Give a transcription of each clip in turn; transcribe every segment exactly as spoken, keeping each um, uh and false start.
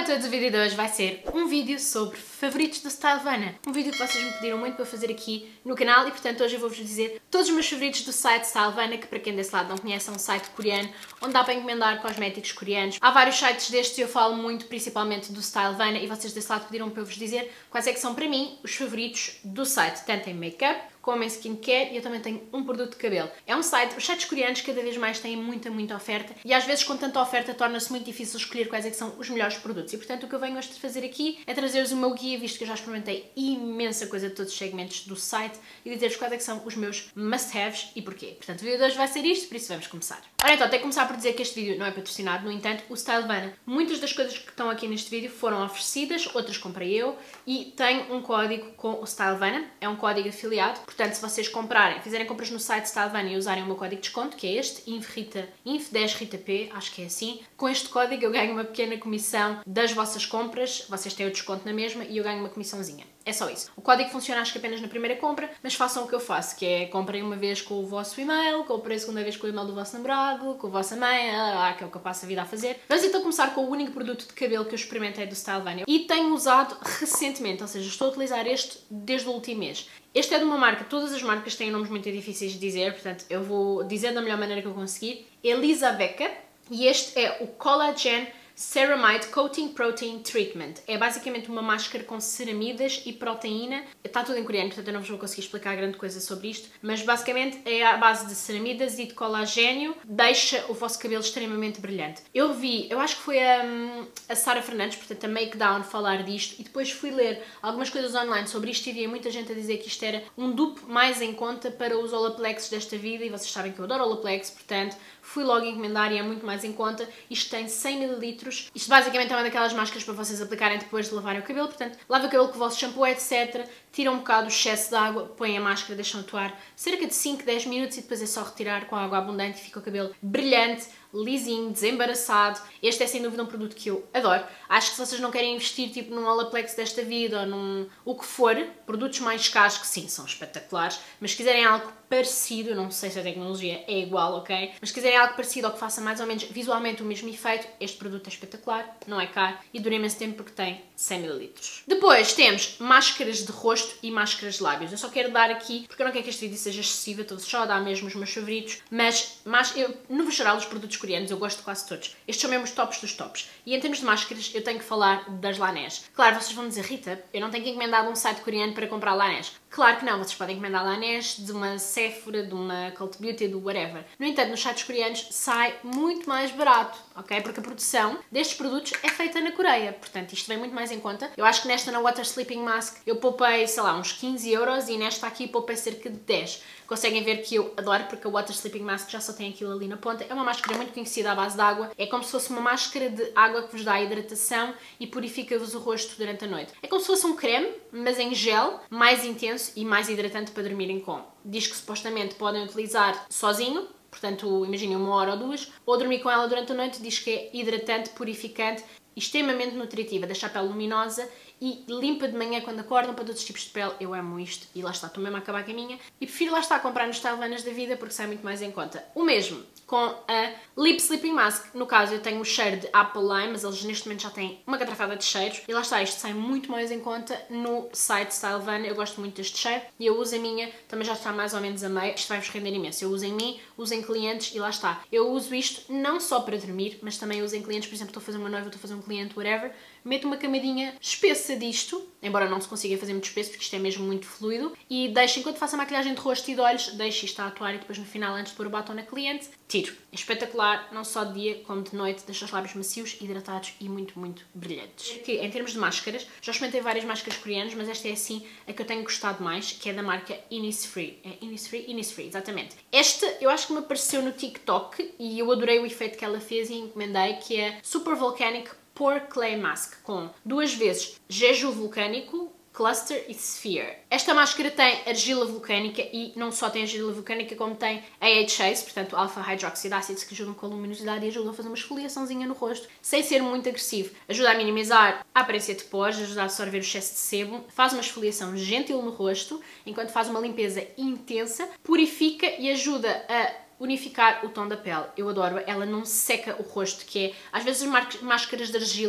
Olá a todos, o vídeo de hoje vai ser um vídeo sobre favoritos do Stylevana. Um vídeo que vocês me pediram muito para fazer aqui no canal e, portanto, hoje eu vou-vos dizer todos os meus favoritos do site Stylevana, que para quem desse lado não conhece é um site coreano, onde dá para encomendar cosméticos coreanos. Há vários sites destes e eu falo muito principalmente do Stylevana e vocês desse lado pediram para eu vos dizer quais é que são para mim os favoritos do site, tanto em make-up como em skincare, e eu também tenho um produto de cabelo. É um site, os sites coreanos cada vez mais têm muita, muita oferta e às vezes com tanta oferta torna-se muito difícil escolher quais é que são os melhores produtos. E portanto o que eu venho hoje de fazer aqui é trazer-vos o meu guia, visto que eu já experimentei imensa coisa de todos os segmentos do site, e dizer-vos quais é que são os meus must-haves e porquê. Portanto o vídeo de hoje vai ser isto, por isso vamos começar. Ora então, tenho que começar por dizer que este vídeo não é patrocinado, no entanto, o Stylevana, muitas das coisas que estão aqui neste vídeo foram oferecidas, outras comprei eu, e tenho um código com o Stylevana, é um código afiliado, portanto se vocês comprarem, fizerem compras no site Stylevana e usarem o meu código de desconto, que é este, I N F RITA, I N F dez RITA P, acho que é assim, com este código eu ganho uma pequena comissão das vossas compras, vocês têm o desconto na mesma e eu ganho uma comissãozinha. É só isso. O código funciona acho que apenas na primeira compra, mas façam o que eu faço, que é comprem uma vez com o vosso e-mail, comprem a segunda vez com o e-mail do vosso namorado, com a vossa mãe, ah, que é o que eu passo a vida a fazer. Vamos então começar com o único produto de cabelo que eu experimentei do Stylevana e tenho usado recentemente, ou seja, estou a utilizar este desde o último mês. Este é de uma marca, todas as marcas têm nomes muito difíceis de dizer, portanto eu vou dizer da melhor maneira que eu conseguir. Elizaveka, e este é o Collagen Ceramide Coating Protein Treatment. É basicamente uma máscara com ceramidas e proteína. Está tudo em coreano, portanto eu não vos vou conseguir explicar grande coisa sobre isto, mas basicamente é à base de ceramidas e de colagênio, deixa o vosso cabelo extremamente brilhante. Eu vi, eu acho que foi a, a Sara Fernandes, portanto a Makedown, falar disto, e depois fui ler algumas coisas online sobre isto e vi muita gente a dizer que isto era um dupe mais em conta para os Olaplex desta vida, e vocês sabem que eu adoro Olaplex, portanto fui logo encomendar e é muito mais em conta. Isto tem cem mililitros. Isto basicamente é uma daquelas máscaras para vocês aplicarem depois de lavarem o cabelo. Portanto, lavem o cabelo com o vosso shampoo, etcétera. Tiram um bocado o excesso de água, põem a máscara, deixam atuar cerca de cinco, dez minutos e depois é só retirar com água abundante e fica o cabelo brilhante, lisinho, desembaraçado. Este é sem dúvida um produto que eu adoro. Acho que se vocês não querem investir tipo num Olaplex desta vida ou num o que for, produtos mais caros, que sim, são espetaculares, mas se quiserem algo parecido, não sei se a tecnologia é igual, ok? Mas se quiserem algo parecido ou que faça mais ou menos visualmente o mesmo efeito, este produto é espetacular, não é caro e dura imenso tempo porque tem cem mililitros. Depois temos máscaras de rosto e máscaras de lábios. Eu só quero dar aqui, porque eu não quero que este vídeo seja excessivo, estou só a dar mesmo os meus favoritos, mas, mas eu, no geral, os produtos coreanos eu gosto de quase todos. Estes são mesmo os tops dos tops. E em termos de máscaras, eu tenho que falar das Laneige. Claro, vocês vão dizer, Rita, eu não tenho que encomendar de um site coreano para comprar Laneige. Claro que não, vocês podem encomendar Laneige de uma Sephora, de uma Cult Beauty, do whatever. No entanto, nos sites coreanos sai muito mais barato, ok? Porque a produção destes produtos é feita na Coreia, portanto isto vem muito mais em conta. Eu acho que nesta, na Water Sleeping Mask, eu poupei, sei lá, uns quinze euros e nesta aqui poupei cerca de dez. Conseguem ver que eu adoro, porque a Water Sleeping Mask já só tem aquilo ali na ponta. É uma máscara muito conhecida à base de água. É como se fosse uma máscara de água que vos dá hidratação e purifica-vos o rosto durante a noite. É como se fosse um creme, mas em gel, mais intenso e mais hidratante para dormirem com. Diz que supostamente podem utilizar sozinho, portanto imaginem uma hora ou duas, ou dormir com ela durante a noite. Diz que é hidratante, purificante, extremamente nutritiva, deixa a pele luminosa e limpa de manhã quando acordam para todos os tipos de pele. Eu amo isto e lá está, estou mesmo a acabar com a minha e prefiro lá estar a comprar nos Stylevanas da vida porque sai muito mais em conta. O mesmo com a Lip Sleeping Mask. No caso eu tenho o cheiro de Apple Lime, mas eles neste momento já têm uma catrafada de cheiros e lá está, isto sai muito mais em conta no site Stylevana. Eu gosto muito deste cheiro e eu uso a minha, também já está mais ou menos a meio. Isto vai-vos render imenso. Eu uso em mim, uso em clientes e lá está. Eu uso isto não só para dormir, mas também uso em clientes. Por exemplo, estou a fazer uma noiva, estou a fazer um cliente, whatever, meto uma camadinha espessa disto, embora não se consiga fazer muito espesso porque isto é mesmo muito fluido, e deixo, enquanto faço a maquilhagem de rosto e de olhos, deixo isto a atuar e depois no final, antes de pôr o batom na cliente, tiro. É espetacular, não só de dia como de noite, deixa os lábios macios, hidratados e muito, muito brilhantes. Que, em termos de máscaras, já experimentei várias máscaras coreanas, mas esta é assim a que eu tenho gostado mais, que é da marca Innisfree. É Innisfree? Innisfree, exatamente. Esta eu acho que me apareceu no TikTok e eu adorei o efeito que ela fez e encomendei, que é Super Volcanic Pore Clay Mask, com duas vezes jeju vulcânico, cluster e sphere. Esta máscara tem argila vulcânica e não só tem argila vulcânica, como tem A H As, portanto Alpha Hydroxide Acids, que ajudam com a luminosidade e ajudam a fazer uma esfoliaçãozinha no rosto, sem ser muito agressivo. Ajuda a minimizar a aparência de pores, ajuda a absorver o excesso de sebo, faz uma esfoliação gentil no rosto, enquanto faz uma limpeza intensa, purifica e ajuda a unificar o tom da pele. Eu adoro, ela não seca o rosto, que é, às vezes as máscaras de argila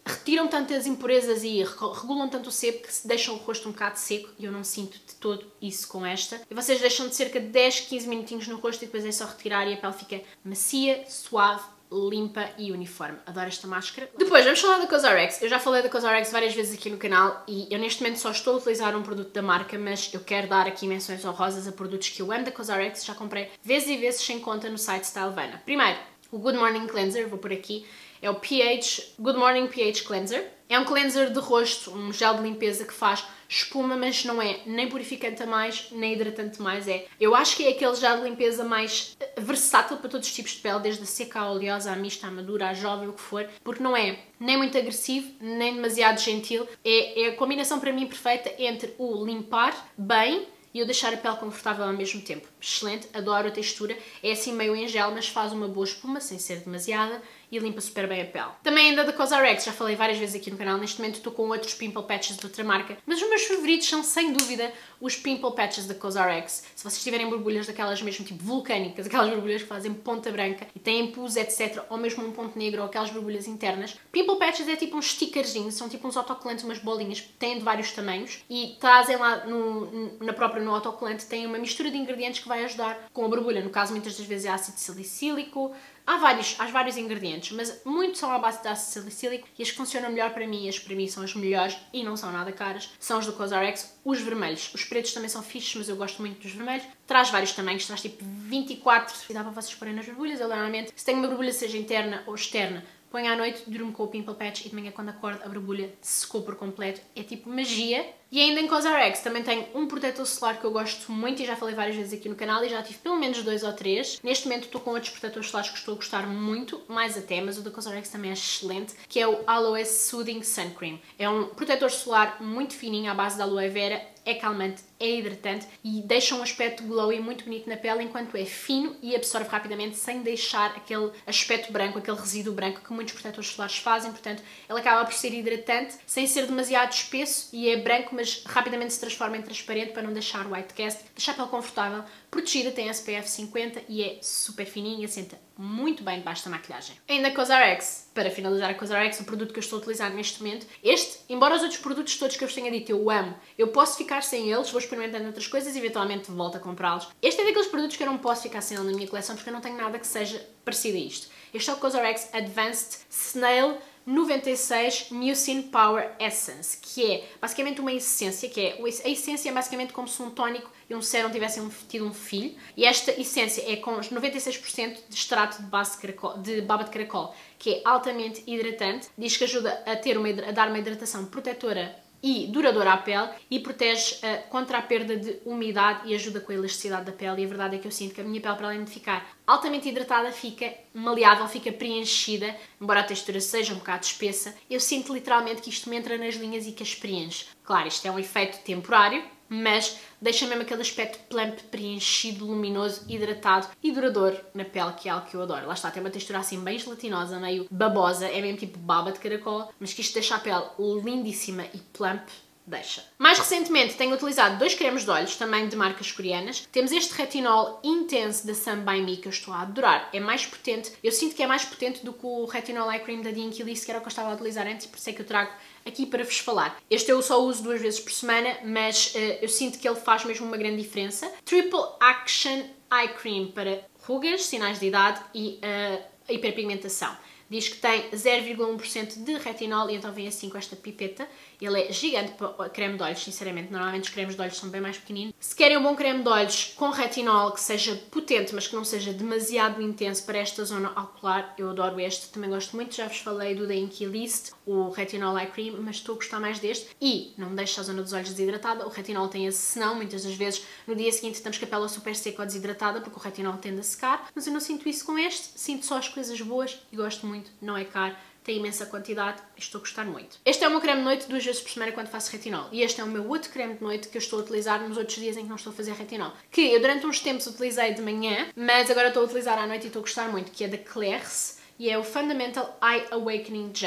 retiram tantas impurezas e regulam tanto o sebo que se deixam o rosto um bocado seco e eu não sinto de todo isso com esta. E vocês deixam de cerca de dez, quinze minutinhos no rosto e depois é só retirar e a pele fica macia, suave, limpa e uniforme. Adoro esta máscara. Depois, vamos falar da COSRX. Eu já falei da COSRX várias vezes aqui no canal e eu neste momento só estou a utilizar um produto da marca, mas eu quero dar aqui menções honrosas a produtos que eu amo da COSRX. Já comprei vezes e vezes sem conta no site Stylevana. Primeiro, o Good Morning Cleanser, vou por aqui. É o pH, Good Morning pH Cleanser. É um cleanser de rosto, um gel de limpeza que faz espuma, mas não é nem purificante a mais, nem hidratante mais. É. Eu acho que é aquele gel de limpeza mais versátil para todos os tipos de pele, desde a seca, à oleosa, à mista, à madura, à jovem, o que for, porque não é nem muito agressivo, nem demasiado gentil. É, é a combinação para mim perfeita entre o limpar bem e eu deixar a pele confortável ao mesmo tempo. Excelente, adoro a textura. É assim meio em gel, mas faz uma boa espuma, sem ser demasiada, e limpa super bem a pele. Também ainda da COSRX, já falei várias vezes aqui no canal, neste momento estou com outros pimple patches de outra marca, mas os meus favoritos são sem dúvida os pimple patches da COSRX. Se vocês tiverem borbulhas daquelas mesmo tipo vulcânicas, aquelas borbulhas que fazem ponta branca e têm pus, etcétera, ou mesmo um ponto negro, ou aquelas borbulhas internas, pimple patches é tipo uns stickerzinhos, são tipo uns autocolantes, umas bolinhas, têm de vários tamanhos e trazem lá no, na própria no autocolante, têm uma mistura de ingredientes que vai ajudar com a borbulha. No caso, muitas das vezes é ácido salicílico. Há vários, há vários ingredientes, mas muitos são à base de ácido salicílico e as que funcionam melhor para mim, as para mim são as melhores e não são nada caras, são os do COSRX, os vermelhos. Os pretos também são fixes, mas eu gosto muito dos vermelhos. Traz vários tamanhos, traz tipo vinte e quatro e dá para vocês porem nas borbulhas. Eu normalmente, se tenho uma borbulha seja interna ou externa, ponho à noite, durmo com o pimple patch e de manhã quando acordo a borbulha secou por completo. É tipo magia. E ainda em COSRX também tenho um protetor solar que eu gosto muito e já falei várias vezes aqui no canal e já tive pelo menos dois ou três. Neste momento estou com outros protetores solares que estou a gostar muito, mais até, mas o da COSRX também é excelente, que é o Aloe Soothing Sun Cream. É um protetor solar muito fininho à base de aloe vera, é calmante, é hidratante e deixa um aspecto glowy muito bonito na pele enquanto é fino e absorve rapidamente sem deixar aquele aspecto branco, aquele resíduo branco que muitos protetores solares fazem. Portanto, ele acaba por ser hidratante sem ser demasiado espesso e é branco, mas rapidamente se transforma em transparente para não deixar white cast, deixar a pele confortável, protegida, tem S P F cinquenta e é super fininho e assenta muito bem debaixo da maquilhagem. Ainda COSRX, para finalizar a COSRX, o produto que eu estou a utilizar neste momento, este, embora os outros produtos todos que eu vos tenha dito eu amo, eu posso ficar sem eles, vou experimentando outras coisas e eventualmente volto a comprá-los. Este é daqueles produtos que eu não posso ficar sem ele na minha coleção porque eu não tenho nada que seja parecido a isto. Este é o COSRX Advanced Snail noventa e seis Mucin Power Essence, que é basicamente uma essência, que é, a essência é basicamente como se um tónico e um sérum tivessem tido um filho, e esta essência é com noventa e seis por cento de extrato de, base de, caracol, de baba de caracol, que é altamente hidratante, diz que ajuda a, ter uma, a dar uma hidratação protetora e duradoura à pele e protege uh, contra a perda de umidade e ajuda com a elasticidade da pele. E a verdade é que eu sinto que a minha pele, para além de ficar altamente hidratada, fica maleável, fica preenchida, embora a textura seja um bocado espessa. Eu sinto literalmente que isto me entra nas linhas e que as preenche. Claro, isto é um efeito temporário, mas deixa mesmo aquele aspecto plump, preenchido, luminoso, hidratado e duradouro na pele, que é algo que eu adoro. Lá está, tem uma textura assim bem gelatinosa, meio babosa, é mesmo tipo baba de caracol, mas que isto deixa a pele lindíssima e plump, deixa. Mais recentemente tenho utilizado dois cremes de olhos, também de marcas coreanas. Temos este retinol Intense da Sun By Me, que eu estou a adorar. É mais potente, eu sinto que é mais potente do que o retinol eye cream da Dinky List, que era o que eu estava a utilizar antes, e por isso é que eu trago aqui para vos falar. Este eu só uso duas vezes por semana, mas uh, eu sinto que ele faz mesmo uma grande diferença. Triple Action Eye Cream para rugas, sinais de idade e uh, hiperpigmentação. Diz que tem zero vírgula um por cento de retinol e então vem assim com esta pipeta. Ele é gigante para creme de olhos, sinceramente. Normalmente os cremes de olhos são bem mais pequeninos. Se querem um bom creme de olhos com retinol que seja potente, mas que não seja demasiado intenso para esta zona ocular, eu adoro este. Também gosto muito, já vos falei do Dinky List, o retinol eye cream, mas estou a gostar mais deste. E não deixa a zona dos olhos desidratada. O retinol tem esse senão, muitas das vezes no dia seguinte estamos com a pele super seca ou desidratada, porque o retinol tende a secar. Mas eu não sinto isso com este, sinto só as coisas boas e gosto muito. Não é caro, tem imensa quantidade e estou a gostar muito. Este é o meu creme de noite duas vezes por semana quando faço retinol. E este é o meu outro creme de noite que eu estou a utilizar nos outros dias em que não estou a fazer retinol. Que eu durante uns tempos utilizei de manhã, mas agora estou a utilizar à noite e estou a gostar muito, que é da Claire's e é o Fundamental Eye Awakening Gel.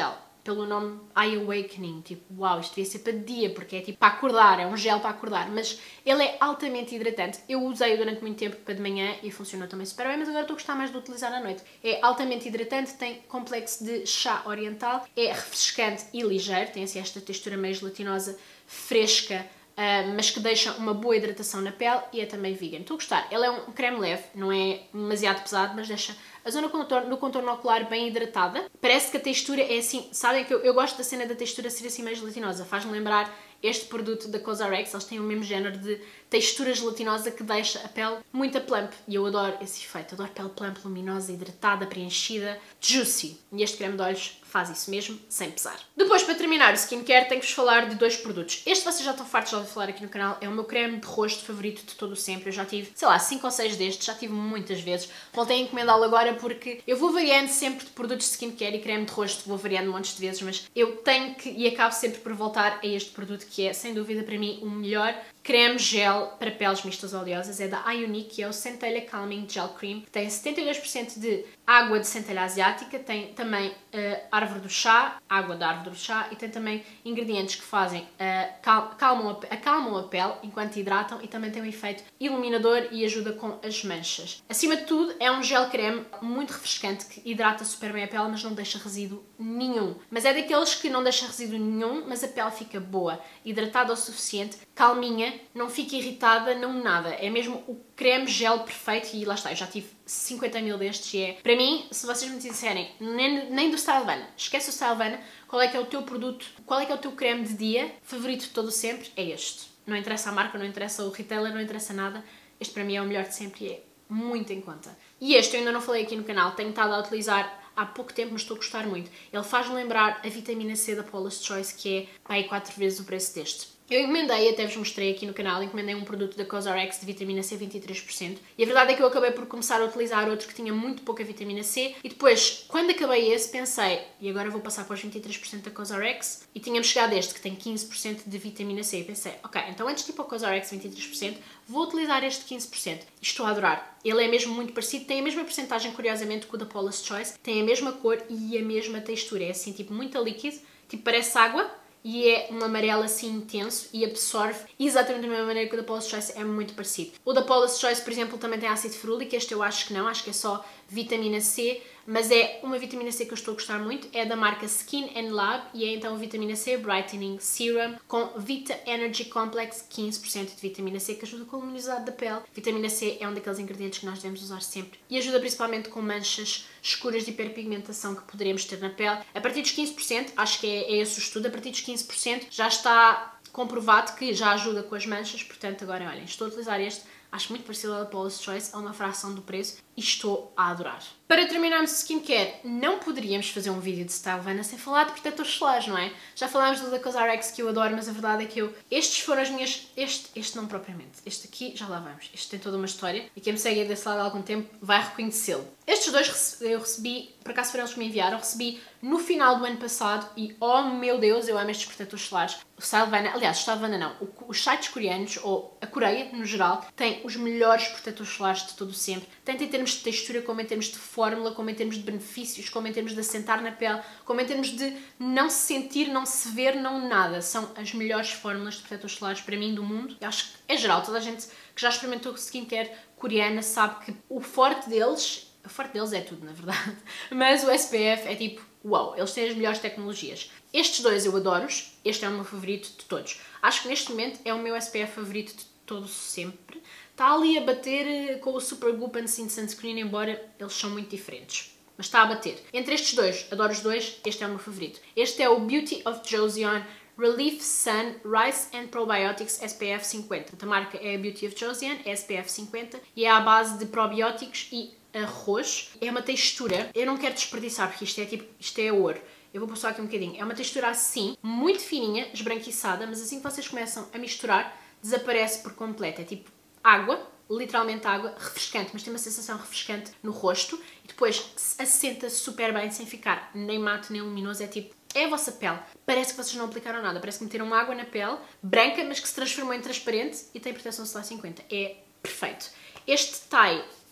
pelo nome Eye Awakening, tipo, uau, isto devia ser para dia, porque é tipo para acordar, é um gel para acordar, mas ele é altamente hidratante. Eu usei-o durante muito tempo para de manhã e funcionou também super bem, mas agora estou a gostar mais de utilizar à noite. É altamente hidratante, tem complexo de chá oriental, é refrescante e ligeiro, tem assim esta textura meio gelatinosa, fresca, Uh, mas que deixa uma boa hidratação na pele e é também vegan. Estou a gostar. Ele é um creme leve, não é demasiado pesado, mas deixa a zona contorno, do contorno ocular bem hidratada. Parece que a textura é assim, sabem que eu, eu gosto da cena da textura ser assim meio gelatinosa. Faz-me lembrar este produto da CosRx, eles têm o mesmo género de textura gelatinosa que deixa a pele muito plump. E eu adoro esse efeito, adoro pele plump, luminosa, hidratada, preenchida, juicy. E este creme de olhos faz isso mesmo, sem pesar. Depois, para terminar o skincare, tenho que vos falar de dois produtos. Este vocês já estão fartos de ouvir falar aqui no canal, é o meu creme de rosto favorito de todo o sempre. Eu já tive, sei lá, cinco ou seis destes, já tive muitas vezes. Voltei a encomendá-lo agora porque eu vou variando sempre de produtos de skincare e creme de rosto, vou variando montes de vezes, mas eu tenho que e acabo sempre por voltar a este produto que é, sem dúvida, para mim, o melhor creme gel para peles mistas oleosas. É da Ionic, que é o Centelha Calming Gel Cream. Tem setenta e dois por cento de água de centelha asiática, tem também uh, árvore do chá, água da árvore do chá, e tem também ingredientes que fazem uh, cal calmam, a, acalmam a pele enquanto hidratam e também tem um efeito iluminador e ajuda com as manchas. Acima de tudo, é um gel creme muito refrescante que hidrata super bem a pele, mas não deixa resíduo nenhum. Mas é daqueles que não deixa resíduo nenhum, mas a pele fica boa, hidratada o suficiente, calminha, não fica irritada, não nada. É mesmo o creme gel perfeito e lá está, eu já tive cinquenta mil destes e é... Para mim, se vocês me disserem, nem, nem do Stylevana, esquece o Stylevana, qual é que é o teu produto, qual é que é o teu creme de dia favorito de todo sempre, é este. Não interessa a marca, não interessa o retailer, não interessa nada. Este para mim é o melhor de sempre e é muito em conta. E este eu ainda não falei aqui no canal, tenho estado a utilizar há pouco tempo, mas estou a gostar muito. Ele faz-me lembrar a vitamina C da Paula's Choice, que é aí quatro vezes o preço deste. Eu encomendei, até vos mostrei aqui no canal, encomendei um produto da CosRx de vitamina C vinte e três por cento e a verdade é que eu acabei por começar a utilizar outro que tinha muito pouca vitamina C e depois, quando acabei esse, pensei, e agora vou passar para os vinte e três por cento da CosRx e tinha-me chegado este que tem quinze por cento de vitamina C e pensei, ok, então antes de ir para o CosRx vinte e três por cento, vou utilizar este quinze por cento e estou a adorar. Ele é mesmo muito parecido, tem a mesma porcentagem, curiosamente, que o da Paula's Choice, tem a mesma cor e a mesma textura, é assim, tipo, muito líquido, tipo, parece água, e é um amarelo assim intenso e absorve exatamente da mesma maneira que o da Paula's Choice, é muito parecido. O da Paula's Choice, por exemplo, também tem ácido ferúlico, este eu acho que não, acho que é só vitamina C, mas é uma vitamina C que eu estou a gostar muito, é da marca Skin and Lab e é então a vitamina C Brightening Serum com Vita Energy Complex, quinze por cento de vitamina C que ajuda com a luminosidade da pele. Vitamina C é um daqueles ingredientes que nós devemos usar sempre e ajuda principalmente com manchas escuras de hiperpigmentação que poderemos ter na pele. A partir dos quinze por cento, acho que é, é esse o estudo, a partir dos quinze por cento já está comprovado que já ajuda com as manchas, portanto agora olhem, estou a utilizar este, acho muito parecido ao da Paula's Choice, a uma fração do preço e estou a adorar. Para terminarmos o skincare, não poderíamos fazer um vídeo de Stylevana sem falar de protetores solares, não é? Já falámos do da CosRx que eu adoro, mas a verdade é que eu... Estes foram as minhas... Este, este não propriamente. Este aqui, já lá vamos. Este tem toda uma história e quem me segue desse lado há algum tempo vai reconhecê-lo. Estes dois eu recebi, por acaso foram eles que me enviaram, recebi no final do ano passado e, oh meu Deus, eu amo estes protetores solares. O Stylevana, aliás, o Stylevana não, os sites coreanos, ou a Coreia no geral, têm os melhores protetores solares de todo o sempre. Tanto em termos de textura, como em termos de fórmula, como em termos de benefícios, como em termos de assentar na pele, como em termos de não se sentir, não se ver, não nada. São as melhores fórmulas de protetores solares para mim do mundo. Eu acho que é geral, toda a gente que já experimentou skincare coreana sabe que o forte deles, o forte deles é tudo na verdade, mas o S P F é tipo, uau, eles têm as melhores tecnologias. Estes dois eu adoro-os, este é o meu favorito de todos. Acho que neste momento é o meu S P F favorito de todos sempre. Está ali a bater com o Super Goop Unseen Sunscreen, embora eles são muito diferentes. Mas está a bater. Entre estes dois, adoro os dois, este é o meu favorito. Este é o Beauty of Joseon Relief Sun Rice and Probiotics S P F cinquenta. A marca é a Beauty of Joseon, é S P F cinquenta e é à base de probióticos e arroz. É uma textura, eu não quero desperdiçar porque isto é tipo, isto é ouro. Eu vou passar aqui um bocadinho. É uma textura assim, muito fininha, esbranquiçada, mas assim que vocês começam a misturar, desaparece por completo. É tipo água, literalmente água, refrescante, mas tem uma sensação refrescante no rosto e depois assenta super bem sem ficar nem mate nem luminoso, é tipo, é a vossa pele. Parece que vocês não aplicaram nada, parece que meteram água na pele, branca, mas que se transformou em transparente e tem proteção solar cinquenta. É perfeito. Este Thai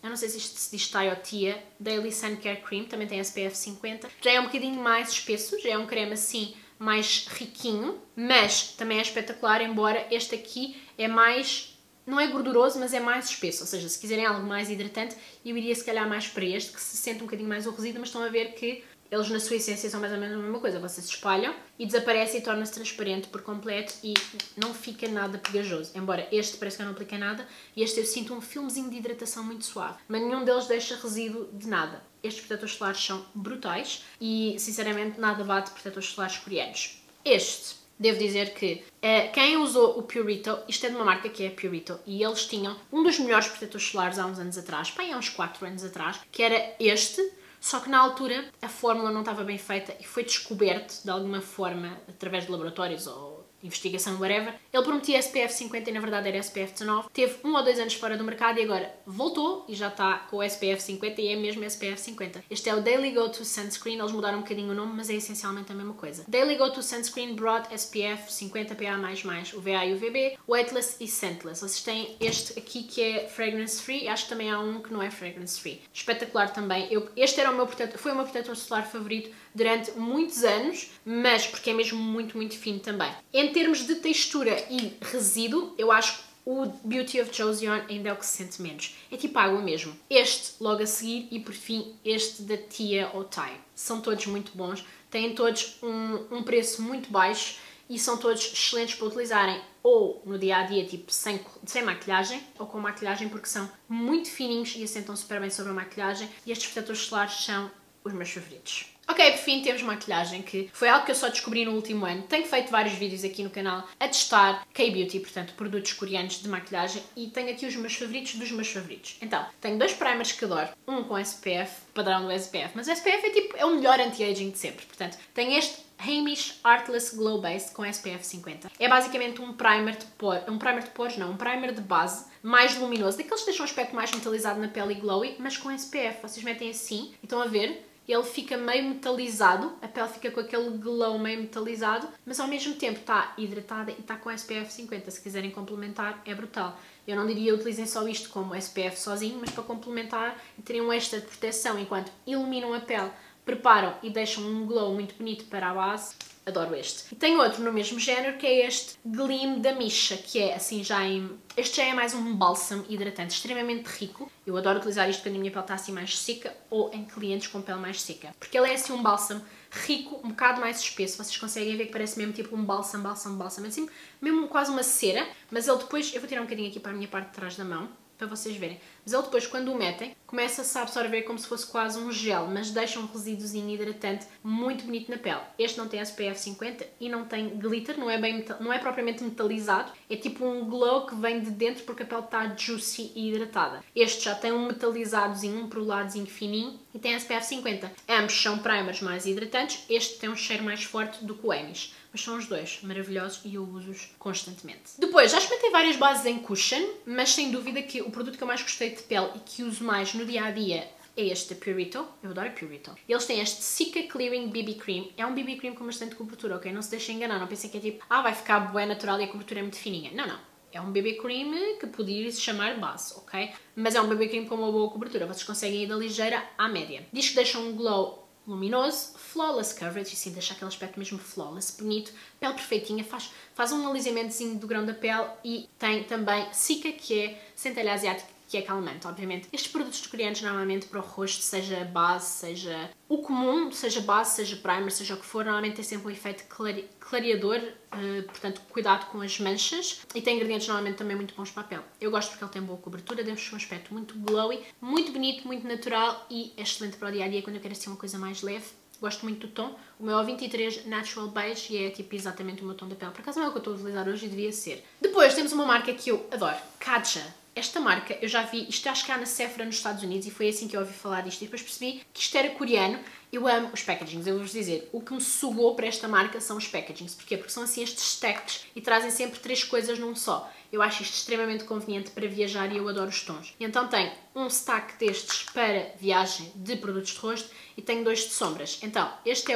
eu não sei se isto se diz Thai ou Tia, Daily Sun Care Cream, também tem S P F cinquenta. Já é um bocadinho mais espesso, já é um creme assim mais riquinho, mas também é espetacular, embora este aqui é mais, não é gorduroso, mas é mais espesso, ou seja, se quiserem algo mais hidratante, eu iria se calhar mais para este, que se sente um bocadinho mais o resíduo, mas estão a ver que eles na sua essência são mais ou menos a mesma coisa, vocês se espalham e desaparece e torna-se transparente por completo e não fica nada pegajoso, embora este parece que eu não apliquei nada e este eu sinto um filmezinho de hidratação muito suave, mas nenhum deles deixa resíduo de nada. Estes protetores solares são brutais e sinceramente nada bate protetores solares coreanos. Este, devo dizer que uh, quem usou o Purito, isto é de uma marca que é a Purito, e eles tinham um dos melhores protetores solares há uns anos atrás, bem, há uns quatro anos atrás, que era este. Só que na altura a fórmula não estava bem feita e foi descoberto de alguma forma através de laboratórios ou investigação, whatever. Ele prometia S P F cinquenta e na verdade era S P F dezanove. Teve um ou dois anos fora do mercado e agora voltou e já está com o S P F cinquenta e é mesmo S P F cinquenta. Este é o Daily Go To Sunscreen, eles mudaram um bocadinho o nome, mas é essencialmente a mesma coisa. Daily Go To Sunscreen brought S P F cinquenta P A mais mais, U V A e U V B, weightless e scentless. Vocês têm este aqui que é fragrance free, acho que também há um que não é fragrance free. Espetacular também. Eu, este era o meu protetor, foi o meu protetor solar favorito durante muitos anos, mas porque é mesmo muito, muito fino também. Em termos de textura e resíduo, eu acho que o Beauty of Joseon ainda é o que se sente menos. É tipo água mesmo. Este logo a seguir e por fim este da Tia ou Thai. São todos muito bons, têm todos um, um preço muito baixo e são todos excelentes para utilizarem ou no dia a dia, tipo sem, sem maquilhagem ou com maquilhagem, porque são muito fininhos e assentam super bem sobre a maquilhagem e estes protetores solares são os meus favoritos. Ok, por fim temos maquilhagem, que foi algo que eu só descobri no último ano. Tenho feito vários vídeos aqui no canal a testar K-Beauty, portanto, produtos coreanos de maquilhagem, e tenho aqui os meus favoritos dos meus favoritos. Então, tenho dois primers que adoro, um com S P F, padrão do S P F, mas o S P F é tipo, é o melhor anti-aging de sempre. Portanto, tenho este Heimish Artless Glow Base com S P F cinquenta. É basicamente um primer de poros, um primer de poros não, um primer de base mais luminoso, daqueles que deixam um aspecto mais metalizado na pele e glowy, mas com S P F. Vocês metem assim e estão a ver, ele fica meio metalizado, a pele fica com aquele glow meio metalizado, mas ao mesmo tempo está hidratada e está com S P F cinquenta. Se quiserem complementar, é brutal. Eu não diria utilizem só isto como S P F sozinho, mas para complementar e terem um extra de proteção enquanto iluminam a pele, preparam e deixam um glow muito bonito para a base. Adoro este. E tem outro no mesmo género, que é este Gleam da Misha, que é assim já em... Este já é mais um bálsamo hidratante extremamente rico. Eu adoro utilizar isto quando a minha pele está assim mais seca ou em clientes com pele mais seca. Porque ele é assim um bálsamo rico, um bocado mais espesso. Vocês conseguem ver que parece mesmo tipo um bálsamo, bálsamo, bálsamo. Assim, mesmo quase uma cera. Mas ele depois... Eu vou tirar um bocadinho aqui para a minha parte de trás da mão, para vocês verem. Mas ele depois, quando o metem, começa-se a absorver como se fosse quase um gel, mas deixa um resíduozinho hidratante muito bonito na pele. Este não tem S P F cinquenta e não tem glitter, não é, bem, não é propriamente metalizado, é tipo um glow que vem de dentro porque a pele está juicy e hidratada. Este já tem um metalizadozinho, um peroladozinho fininho e tem S P F cinquenta. Ambos são primers mais hidratantes, este tem um cheiro mais forte do que o Heimish. Mas são os dois maravilhosos e eu uso-os constantemente. Depois, já experimentei várias bases em cushion, mas sem dúvida que o produto que eu mais gostei de pele e que uso mais no dia-a-dia é este da Purito. Eu adoro a Purito. Eles têm este Cica Clearing B B Cream. É um B B Cream com bastante cobertura, ok? Não se deixem enganar. Não pensem que é tipo, ah, vai ficar bué natural e a cobertura é muito fininha. Não, não. É um B B Cream que poderia se chamar base, ok? Mas é um B B Cream com uma boa cobertura. Vocês conseguem ir da ligeira à média. Diz que deixa um glow luminoso, flawless coverage, e sim, deixa aquele aspecto mesmo flawless, bonito, pele perfeitinha, faz, faz um alisamento do grão da pele e tem também Cica, que é centelha asiática, que é calmante, obviamente. Estes produtos coreanos normalmente para o rosto, seja base, seja o comum, seja base, seja primer, seja o que for, normalmente tem sempre um efeito clare... clareador, uh, portanto cuidado com as manchas, e tem ingredientes normalmente também muito bons para a pele. Eu gosto porque ele tem boa cobertura, deixa um aspecto muito glowy, muito bonito, muito natural e é excelente para o dia a dia quando eu quero assim uma coisa mais leve. Gosto muito do tom. O meu é o vinte e três Natural Beige e é tipo exatamente o meu tom da pele. Por acaso não é o que eu estou a utilizar hoje e devia ser. Depois temos uma marca que eu adoro, Katja. Esta marca, eu já vi, isto acho que há na Sephora nos Estados Unidos e foi assim que eu ouvi falar disto e depois percebi que isto era coreano. Eu amo os packagings, eu vou-vos dizer, o que me sugou para esta marca são os packagings. Porquê? Porque são assim estes stacks e trazem sempre três coisas num só. Eu acho isto extremamente conveniente para viajar e eu adoro os tons. E então tenho um stack destes para viagem de produtos de rosto e tenho dois de sombras. Então, este é o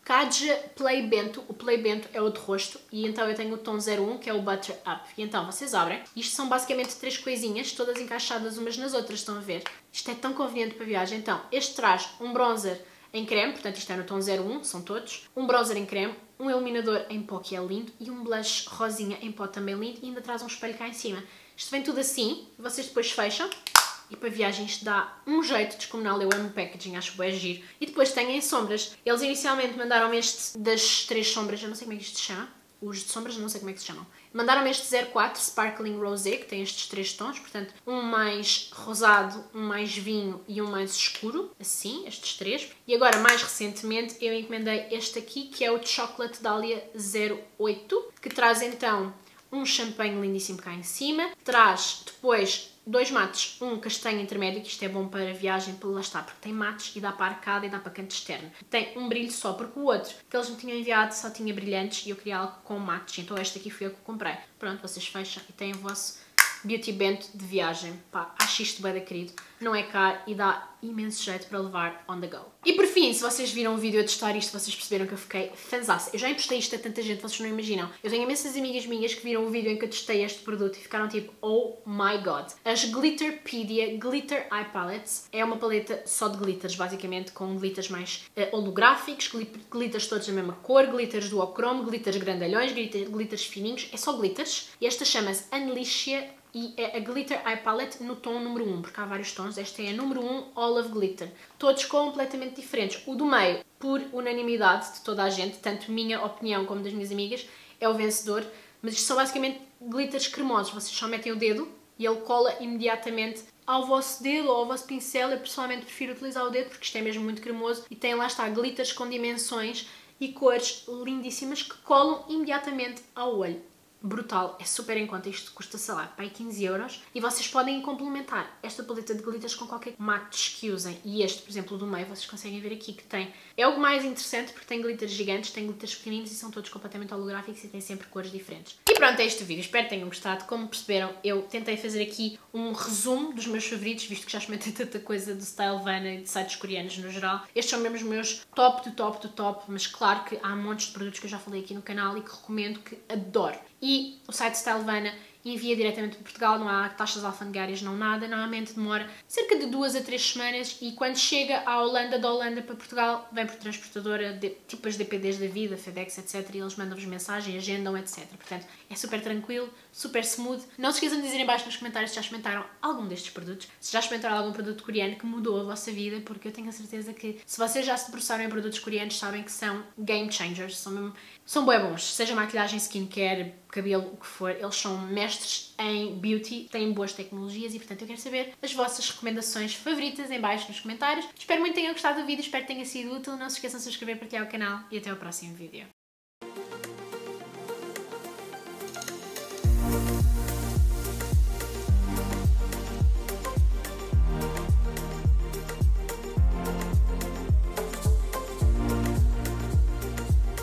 Kaja Play Bento. O Play Bento é o de rosto e então eu tenho o tom zero um, que é o Butter Up. E então vocês abrem. Isto são basicamente três coisinhas, todas encaixadas umas nas outras, estão a ver? Isto é tão conveniente para viagem. Então, este traz um bronzer em creme, portanto isto é no tom zero um, são todos. Um bronzer em creme, um iluminador em pó que é lindo e um blush rosinha em pó também lindo e ainda traz um espelho cá em cima. Isto vem tudo assim, vocês depois fecham. E para viagem isto dá um jeito descomunal, eu amo o packaging, acho bem giro. E depois têm em sombras. Eles inicialmente mandaram-me este das três sombras, eu não sei como é que isto se chama. Os de sombras não sei como é que se chamam. Mandaram-me este zero quatro Sparkling Rosé, que tem estes três tons, portanto, um mais rosado, um mais vinho e um mais escuro, assim, estes três. E agora, mais recentemente, eu encomendei este aqui, que é o Chocolate Dahlia zero oito, que traz então um champanhe lindíssimo cá em cima, traz depois dois mates, um castanho intermédio, que isto é bom para viagem, para lá está, porque tem mates e dá para arcada e dá para canto externo. Tem um brilho só, porque o outro que eles me tinham enviado só tinha brilhantes e eu queria algo com mates, então este aqui foi eu que comprei. Pronto, vocês fecham e têm o vosso Beauty Bento de viagem. Pá, acho isto bem da querido, não é caro e dá imenso jeito para levar on the go. E por fim, se vocês viram o vídeo a testar isto, vocês perceberam que eu fiquei fanzaça. Eu já emprestei isto a tanta gente, vocês não imaginam. Eu tenho imensas amigas minhas que viram o vídeo em que eu testei este produto e ficaram tipo, oh my god. As Glitterpedia Glitter Eye Palettes é uma paleta só de glitters, basicamente, com glitters mais uh, holográficos, glitters todos da mesma cor, glitters duochrome, glitters grandalhões, glitter, glitters fininhos, é só glitters. E esta chama-se Unleashia e é a Glitter Eye Palette no tom número um, porque há vários tons. Esta é a número um Olive Glitter. Todos completamente diferentes. O do meio, por unanimidade de toda a gente, tanto minha opinião como das minhas amigas, é o vencedor. Mas isto são basicamente glitters cremosos. Vocês só metem o dedo e ele cola imediatamente ao vosso dedo ou ao vosso pincel. Eu pessoalmente prefiro utilizar o dedo porque isto é mesmo muito cremoso. E tem lá está glitters com dimensões e cores lindíssimas que colam imediatamente ao olho. Brutal, é super em conta, isto custa, sei lá, para quinze euros e vocês podem complementar esta paleta de glitters com qualquer mates que usem. E este, por exemplo, do meio, vocês conseguem ver aqui que tem, é o mais interessante porque tem glitters gigantes, tem glitters pequeninos e são todos completamente holográficos e têm sempre cores diferentes. E pronto, é este o vídeo, espero que tenham gostado. Como perceberam, eu tentei fazer aqui um resumo dos meus favoritos, visto que já experimentei tanta coisa do Stylevana e de sites coreanos no geral. Estes são mesmo os meus top do top do top, mas claro que há montes de produtos que eu já falei aqui no canal e que recomendo, que adoro. E o site Stylevana envia diretamente para Portugal, não há taxas alfandegárias, não nada. Normalmente demora cerca de duas a três semanas e quando chega à Holanda, da Holanda para Portugal, vem por transportadora, de, tipo as D P Ds da vida, FedEx, etcétera. E eles mandam-vos mensagem, agendam, etcétera. Portanto, é super tranquilo, super smooth. Não se esqueçam de dizer em baixo nos comentários se já experimentaram algum destes produtos, se já experimentaram algum produto coreano que mudou a vossa vida, porque eu tenho a certeza que se vocês já se debruçaram em produtos coreanos, sabem que são game changers, são mesmo, são bem bons. Seja maquilhagem, skincare, cabelo, o que for, eles são mestres em beauty, têm boas tecnologias e, portanto, eu quero saber as vossas recomendações favoritas em baixo nos comentários. Espero muito que tenham gostado do vídeo, espero que tenha sido útil. Não se esqueçam de se inscrever, partilhar o canal e até ao próximo vídeo.